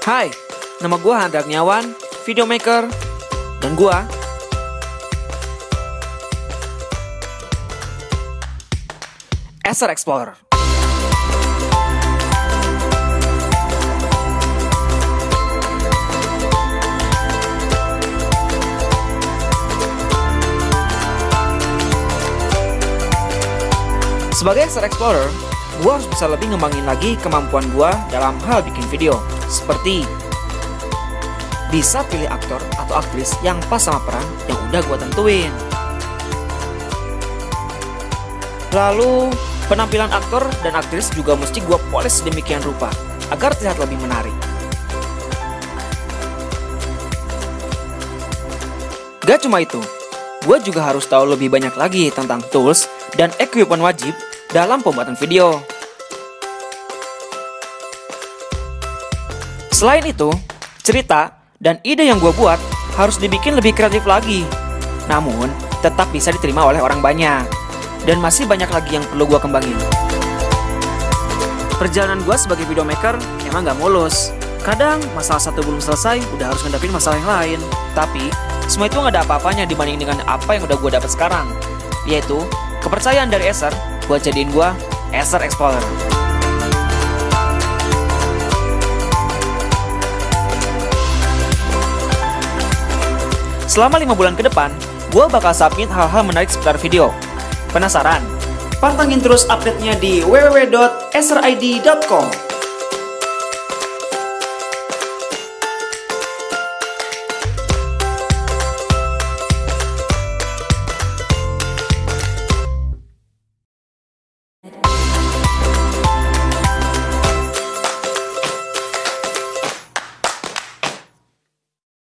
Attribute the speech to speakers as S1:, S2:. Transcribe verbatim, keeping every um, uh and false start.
S1: Hai, nama gue Handra Agniawan, videomaker, dan gue Acer Explorer. Sebagai Acer Explorer, gue harus bisa lebih ngembangin lagi kemampuan gue dalam hal bikin video. Seperti bisa pilih aktor atau aktris yang pas sama peran yang udah gue tentuin. Lalu, penampilan aktor dan aktris juga mesti gue poles sedemikian rupa agar terlihat lebih menarik. Gak cuma itu, gue juga harus tahu lebih banyak lagi tentang tools dan equipment wajib dalam pembuatan video. Selain itu, cerita dan ide yang gue buat harus dibikin lebih kreatif lagi, namun tetap bisa diterima oleh orang banyak. Dan masih banyak lagi yang perlu gue kembangin. Perjalanan gue sebagai videomaker emang gak mulus. Kadang masalah satu belum selesai, udah harus ngadepin masalah yang lain. Tapi, semua itu gak ada apa-apanya dibanding dengan apa yang udah gue dapat sekarang, yaitu kepercayaan dari Acer buat jadiin gue Acer Explorer. Selama lima bulan ke depan, gue bakal submit hal-hal menarik seputar video. Penasaran? Pantengin terus update-nya di w w w dot acer i d dot com.